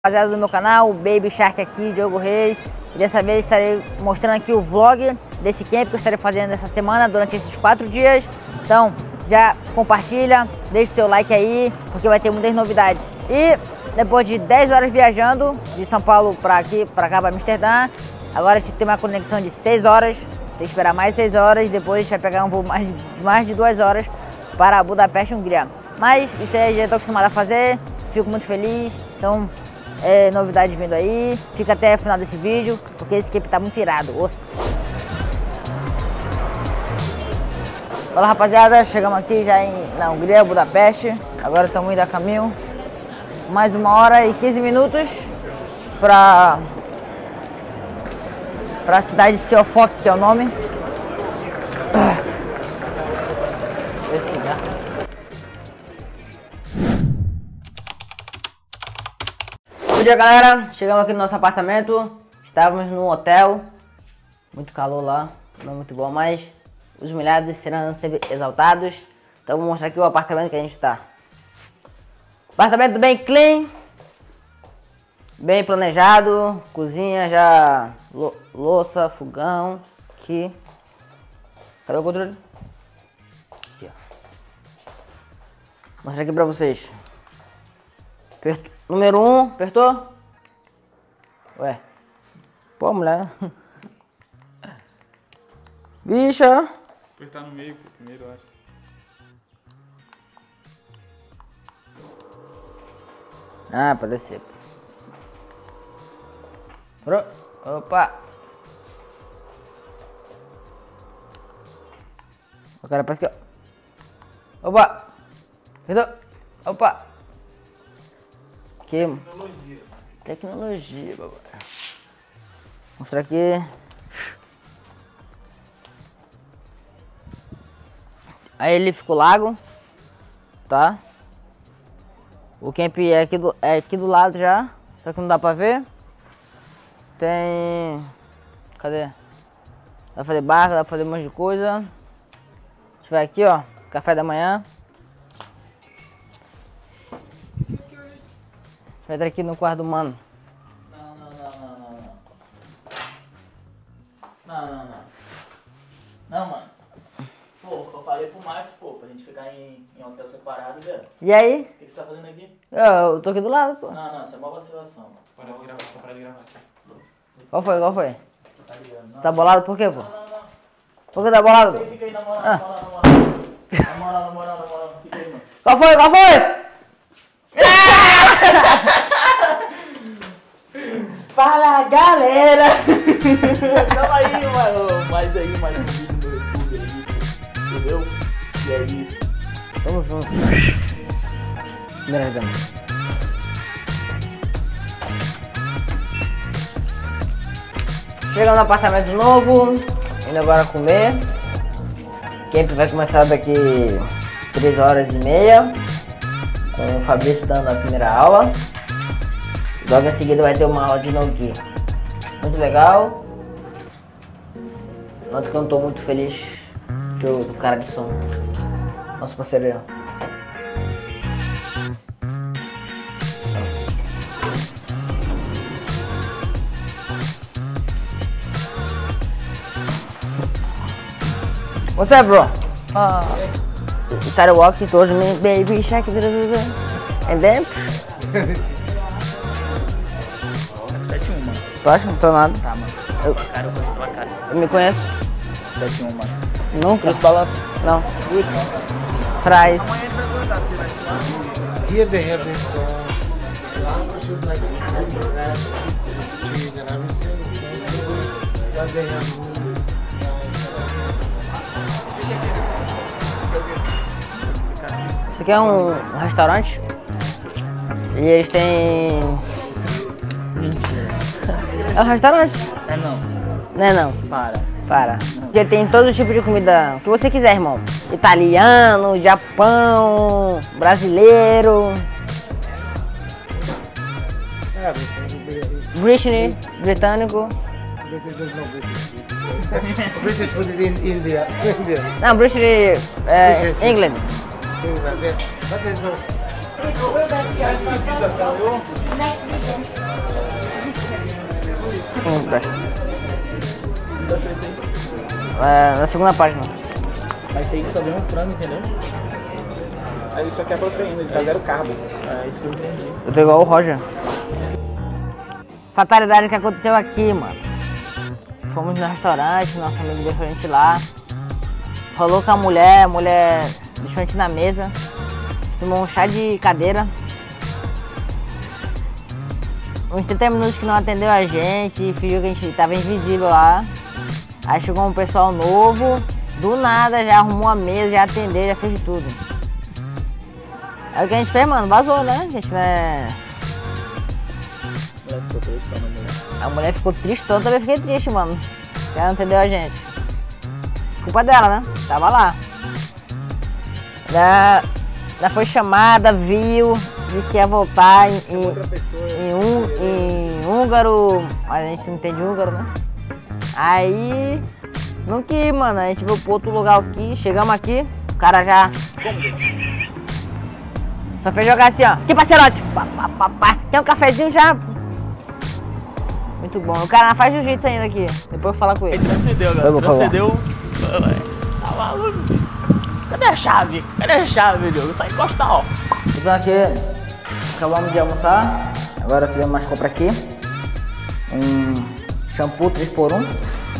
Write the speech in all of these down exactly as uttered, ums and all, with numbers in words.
Rapaziada do meu canal, o Baby Shark aqui, Diogo Reis. E dessa vez estarei mostrando aqui o vlog desse camp que eu estarei fazendo essa semana, durante esses quatro dias. Então, já compartilha, deixe seu like aí, porque vai ter muitas novidades. E depois de dez horas viajando, de São Paulo para aqui, para cá, para Amsterdã, agora a gente tem uma conexão de seis horas, tem que esperar mais seis horas, depois a gente vai pegar um voo mais de, mais de duas horas para Budapeste, Hungria. Mas isso aí já estou acostumado a fazer, fico muito feliz, então... É, novidade vindo aí, fica até o final desse vídeo, porque esse camp tá muito irado. Nossa. Fala rapaziada, chegamos aqui já em, na Hungria, Budapeste. Agora estamos indo a caminho, mais uma hora e quinze minutos para para a cidade de Siofok, que é o nome. Esse, né? Bom dia, galera, chegamos aqui no nosso apartamento, estávamos num hotel, muito calor lá, não muito bom, mas os humilhados serão sempre exaltados. Então vou mostrar aqui o apartamento que a gente está. Apartamento bem clean, bem planejado, cozinha já, louça, fogão, aqui. Cadê o controle? Aqui, ó. Vou mostrar aqui pra vocês. Perto. Número um, apertou? Ué. Pô, mulher. Bicha. Apertar no meio primeiro, eu acho. Ah, pra descer. Pro. Opa. O cara parece que... Opa. Apertou. Opa. Tecnologia. Tecnologia, babai. Mostrar aqui. Aí ele ficou lago, tá? O camp é aqui do, é aqui do lado já, só que não dá pra ver. Tem... Cadê? Dá pra fazer barca, dá pra fazer um monte de coisa. A gente vai aqui, ó, café da manhã. Vai entrar aqui no quarto do mano. Não, não, não, não, não, não. Não, não, não. Não, mano. Pô, eu falei pro Max, pô, pra gente ficar em, em hotel separado, velho. E aí? O que, que você tá fazendo aqui? Eu, eu tô aqui do lado, pô. Não, não, isso é uma vacilação, mano. Para de gravar, só para de gravar aqui. Qual foi, qual foi? Tá ligado? Não. Tá bolado por quê, pô? Não, não, não. Por que tá bolado, pô? Fica aí, na moral, Ah. na moral, na moral. Na moral, na moral, na moral. Fica aí, mano. Qual foi, qual foi? Fala, galera! Tamo aí, mano. Mais aí, mais um vídeo no YouTube aí, entendeu? E é isso. Tamo junto. Primeira dama. Chegamos no apartamento novo, indo agora comer. O camp vai começar daqui três horas e meia, com o Fabrício dando a primeira aula. Logo em seguida vai ter uma aula de no-gi. Muito legal. Noto que eu não tô muito feliz do, do cara de som. Nosso parceiro. What's up, bro? Uh, you started walking towards me, baby shark, and then... sete um, mano. Tu acha? Não tô nada. Tá, mano. Eu, Cara, eu gosto pra cara. eu me conheço? sete um, mano. Nunca? Cruz balança. Não. Traz. Here they have this uh, languages like cheese and everything. But they have Isso aqui é um, um restaurante. E eles têm... Mentira. É um restaurante. É não. Não é não. Para. Para. Ele tem todo tipo de comida que você quiser, irmão. Italiano, Japão, brasileiro, everything. British, britânico. British, there's no British. British food is in India. India. Não, British, é, British. England. England, yeah. But there's no. Hum, presta. Você achou isso aí? É, na segunda página. Mas isso aí só vem um frango, entendeu? Aí isso aqui é proteína, ele tá zero carbo. É isso que eu entendi. Eu tô igual o Roger. Fatalidade que aconteceu aqui, mano. Fomos no restaurante, nosso amigo deixou a gente lá. Falou com a mulher, a mulher deixou a gente na mesa. Tomou um chá de cadeira. Uns trinta minutos que não atendeu a gente, fingiu que a gente tava invisível lá. Aí chegou um pessoal novo, do nada já arrumou a mesa, já atendeu, já fez de tudo. Aí o que a gente fez, mano, vazou, né? A gente, né? Ela ficou triste, tá, mulher? A mulher ficou triste, eu também fiquei triste, mano. Porque ela não entendeu a gente. Culpa dela, né? Tava lá. Ela, ela foi chamada, viu, disse que ia voltar em, em, em, um, em húngaro, mas a gente não entende húngaro, né? Aí, não quis, mano, a gente veio pro outro lugar aqui, chegamos aqui, o cara já... Só fez jogar assim, ó, que parceirote, pá, pá, pá, pá. Tem um cafezinho já... Muito bom, o cara faz jiu-jitsu ainda aqui, depois eu vou falar com ele. Ele transcendeu, galera, Vamos, transcendeu... Tá maluco? Cadê a chave? Cadê a chave, Diogo? Só encostar, ó. Então aqui, acabamos de almoçar, agora fizemos umas compras aqui. Um shampoo três por um.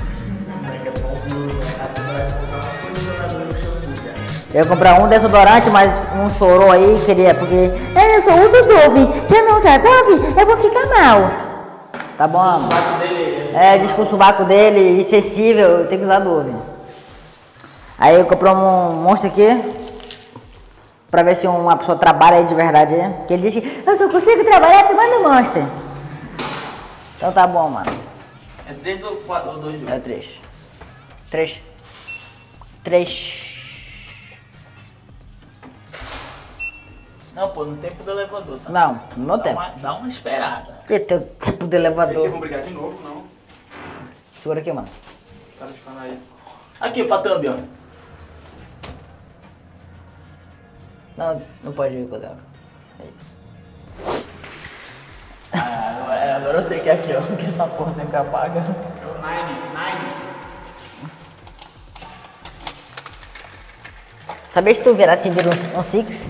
Eu ia comprar um desodorante, mas um chorou aí, queria, porque é, eu só uso Dove, se eu não usar Dove, eu vou ficar mal. Tá bom, amor? É, diz que o sovaco dele é excessível, eu tenho que usar Dove. Aí eu comprei um monstro aqui, pra ver se uma pessoa trabalha aí de verdade. Porque ele disse que eu só consigo trabalhar tomando monstro. Então tá bom, mano. É três ou quatro ou dois? É três. Três. Três. Não, pô, no tempo do elevador, tá? Não, no meu Dá tempo. uma, dá uma esperada. Que teu tempo do Eles elevador. vão brigar de novo, não. Segura aqui, mano. Cara de falar aí. Aqui, pra thumb, ó. Não, não pode ir com ela. Ah, agora, agora eu sei que é aqui, ó. Que essa porra sempre apaga. É o Nine, Nine. Sabia se tu virar assim, vira um, um six?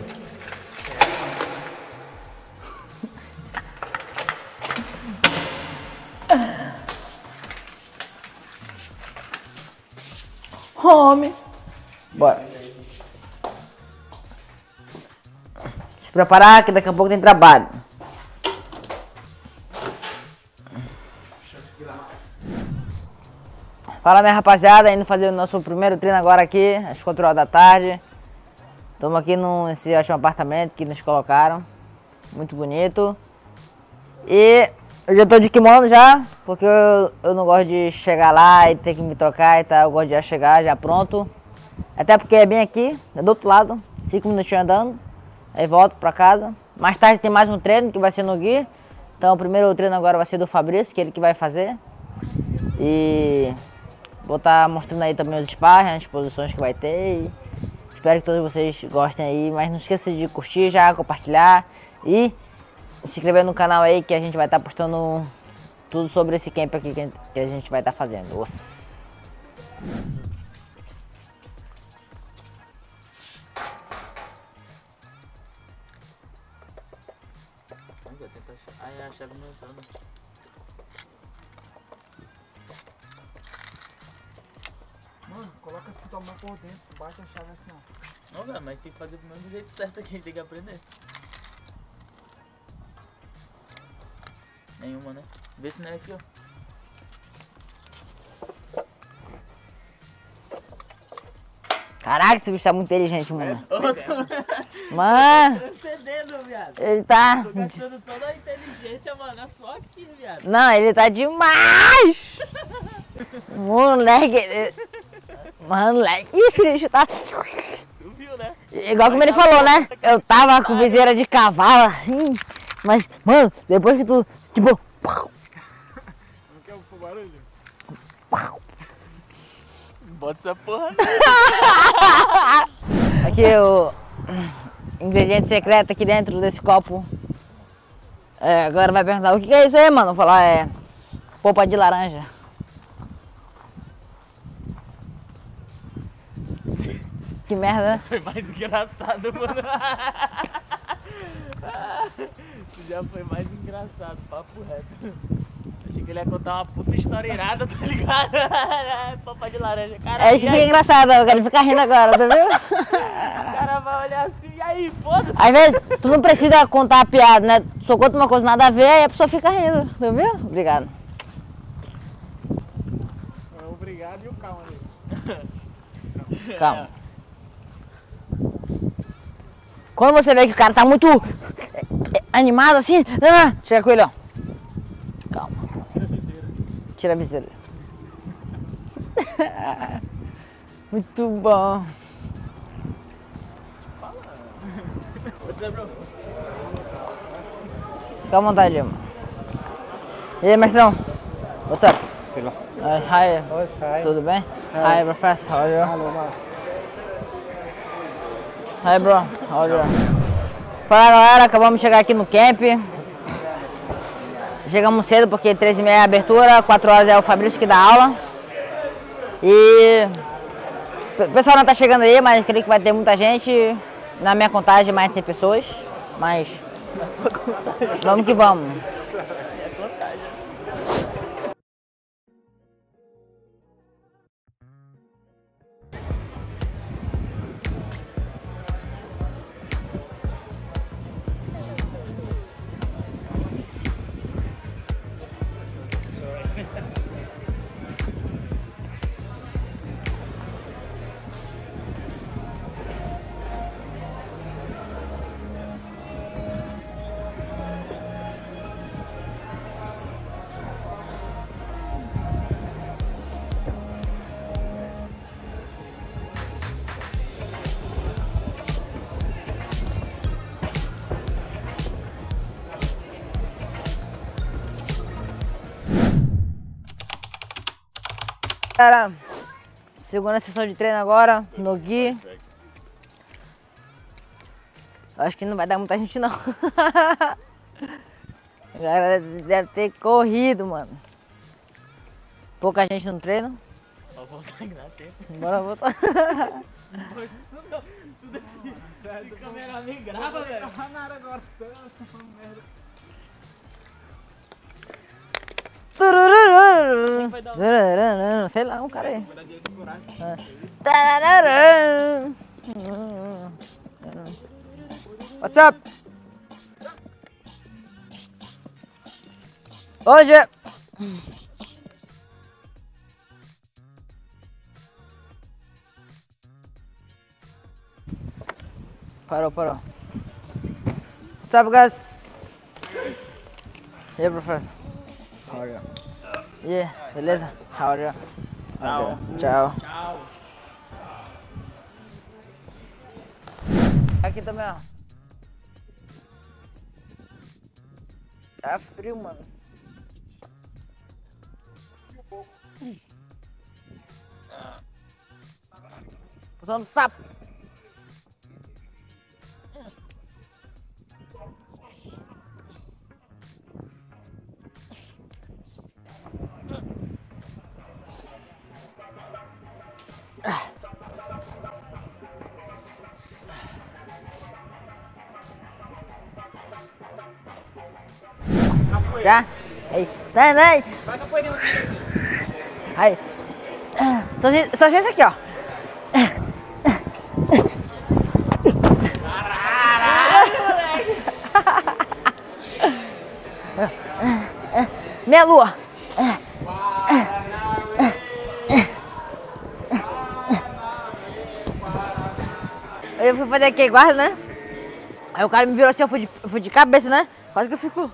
Home. Bora. Se preparar que daqui a pouco tem trabalho. Fala, minha rapaziada, indo fazer o nosso primeiro treino agora aqui, às quatro horas da tarde. Estamos aqui nesse ótimo apartamento que nos colocaram. Muito bonito. E eu já tô de kimono já, porque eu, eu não gosto de chegar lá e ter que me trocar e tal. Eu gosto de já chegar, já pronto. Até porque é bem aqui, é do outro lado, cinco minutinhos andando. Aí volto pra casa. Mais tarde tem mais um treino que vai ser no Gui. Então o primeiro treino agora vai ser do Fabrício, que é ele que vai fazer. E vou estar mostrando aí também os sparring, as posições que vai ter. E espero que todos vocês gostem aí. Mas não esqueça de curtir já, compartilhar e se inscrever no canal aí, que a gente vai estar postando tudo sobre esse camp aqui que a gente vai estar fazendo. Nossa. Aí a chave não entrou. Mano, coloca esse tomar por dentro, baixa a chave assim, ó. Não, velho, mas tem que fazer do mesmo jeito certo aqui, tem que aprender. Nenhuma, né? Vê se não é aqui, ó. Caraca, esse bicho tá muito inteligente, mano. Mano, Transcendendo, viado. ele tá... Tô gastando toda a inteligência, mano, é só aqui, viado. Não, ele tá demais! Moleque, ele... Moleque, esse bicho tá... Tu viu, né? Igual como ele falou, né? Eu tava com viseira de cavalo, assim, mas, mano, depois que tu, tipo... Não quer o barulho? Bota essa porra, né? Aqui o ingrediente secreto aqui dentro desse copo É, agora vai perguntar, o que é isso aí, mano? Vou falar, é... polpa de laranja. Que merda, né? Foi mais engraçado, mano. Isso já foi mais engraçado, papo reto. Achei que ele ia contar uma puta história irada, tá ligado? Polpa de laranja, cara. É isso que fica engraçado, eu quero ficar rindo agora, tá vendo? O cara vai olhar assim, e aí, foda-se. Às vezes, tu não precisa contar a piada, né? Só conta uma coisa nada a ver, aí a pessoa fica rindo, tá vendo? Obrigado. É, obrigado e o calma ali. Calma. Quando você vê que o cara tá muito animado assim, chega com ele, ó. Calma. Tira a viseira. Muito bom. Fica à vontade, mano. E aí, mestrão? What's up? Hello. Uh, hi. Oh, hi. Tudo bem? Hi. Hi, professor. How are you? Hello, Mark. Hi, bro. How are you? Fala, galera. Acabamos de chegar aqui no camp. Chegamos cedo porque três e meia é a abertura, quatro horas é o Fabrício que dá aula. E o pessoal não tá chegando aí, mas creio que vai ter muita gente. Na minha contagem, mais de cem pessoas. Mas vamos que vamos. Galera, segunda sessão de treino agora, no Gui. Acho que não vai dar muita gente não. A galera deve ter corrido, mano. Pouca gente no treino. Vou voltar que dá tempo. Bora voltar. Poxa, isso não. Tudo assim. Esse cameraman grava, velho. Não nada agora. Vocês estão falando merda. Turururu. Sei lá, um cara aí. Tararara. What's up? Hoje parou, parou. What's up, guys? E aí, professor? How are you? Yeah, beleza? How are you? Tchau. Tchau. Tchau. Aqui também, ó. Tá frio, mano. Usando sapo. Já? Aí. Dai, dai. Vai capoeirinha. Aí. Só, só esse aqui, ó. Caralho, moleque. Meia lua. Eu fui fazer aqui guarda, né? Aí o cara me virou assim, eu fui de, eu fui de cabeça, né? Quase que eu fico.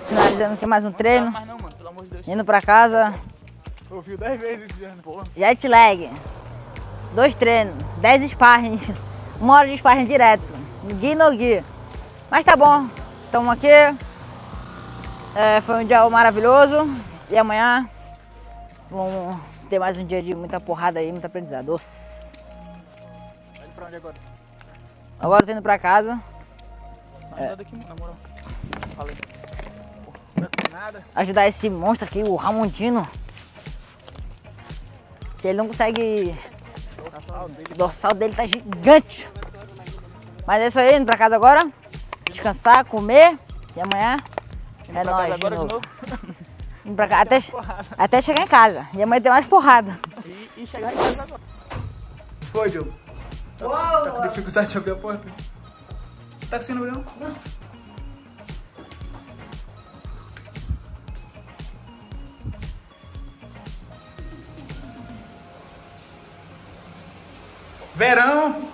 Finalizando aqui mais um treino. Mas não, mano, pelo amor de Deus. Indo pra casa. Ouviu dez vezes esse ano, porra. Jet lag. Dois treinos. Dez sparrings. Uma hora de sparring direto. Gui no gui. Mas tá bom. Estamos aqui. É, foi um dia maravilhoso. E amanhã vamos ter mais um dia de muita porrada aí, muito aprendizado. Nossa. Vai pra onde agora? Agora eu tô indo pra casa. É. Daqui, na moral. Falei. Não tem nada. Ajudar esse monstro aqui, o Ramondino. Que ele não consegue. O dorsal dele tá gigante. Mas é isso aí, indo pra casa agora. Descansar, comer. E amanhã Indo é pra nóis casa de agora novo. de novo. Indo pra cá, até, até chegar em casa. E amanhã tem mais porrada. E, e chegar em casa agora. Foi, Diogo. Tá, tá com dificuldade de abrir a porta? Tá com sino não? Não. Verão.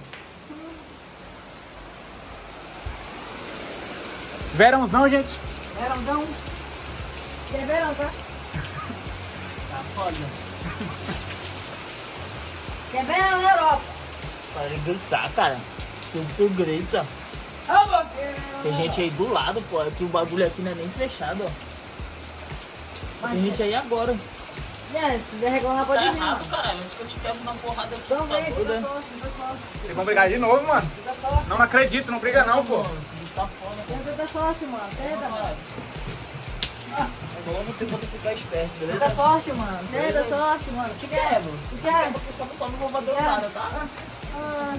Verãozão, gente. Verãozão. Que é verão, tá? Tá foda. Que é verão na Europa. Para de gritar, cara. Tu, tu grita. Tem gente aí do lado, pô. Que o bagulho aqui não é nem fechado, ó. Tem gente aí agora. É, se der reclamar, pode Tá vir. errado, caralho. Acho que eu te pego na porrada aqui. Então tá vem, doido, fica né? forte, fica forte. Vocês vão brigar de novo, mano. Não, não acredito, não briga não, pô. Tá foda, pô. Tenta forte, mano. Tenta, mano. Agora eu vou ter que ficar esperto, beleza? Tenta forte, mano. Tenta sorte, mano. Te quebro. Tu quer? Porque só, só não vou fazer nada, tá? Ah,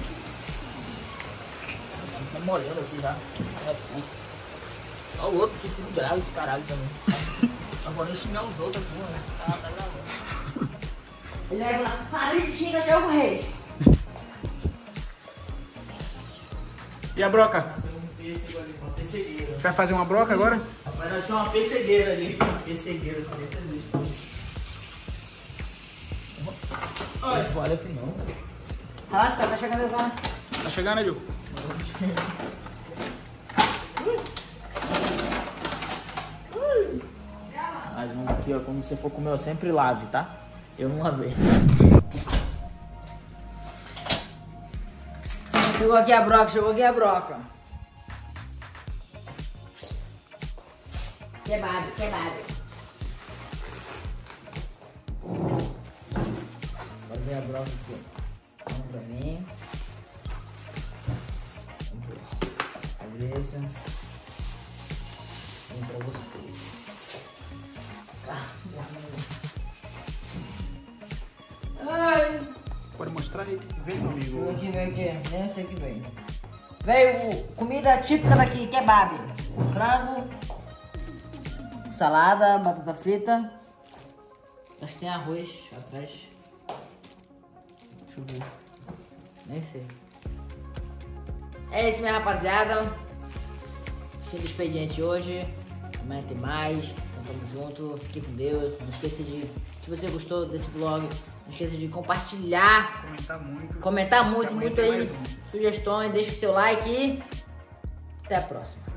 Tá molhando aqui já. Olha o outro que fica grave esse caralho também. Agora eu xingar os outros aqui, mano. Tá, tá gravando. ele vai falar, Fabrício xinga Diogo Reis. E a broca? Uma pessegueira. Você vai fazer uma broca agora? Vai nascer uma pessegueira ali. Uma pessegueira, não sei se existe. Olha, olha aqui não. Relaxa, cara, tá chegando agora. Tá chegando, Diogo? Mais um aqui, ó. Como você for comer, eu sempre lave, tá? Eu não lavei. Chegou aqui a broca, chegou aqui a broca. Kebab, kebab. Bora ver a broca aqui. Vamos pra mim. Fabrício. Vem pra vocês. Ai. Pode mostrar aí o que veio, meu amigo. Veio aqui, veio aqui. Nem sei o que veio. Veio comida típica daqui, kebab. Frango, salada, batata frita. Acho que tem arroz atrás. Deixa eu ver. Nem sei. É isso, minha rapaziada. Fim do expediente hoje. Amanhã tem mais. Então tamo junto. Fique com Deus. Não esqueça de... Se você gostou desse vlog, não esqueça de compartilhar. Comentar muito. Comentar muito, Amanhã muito tem aí. mais um. Sugestões. Deixa o seu like e... Até a próxima.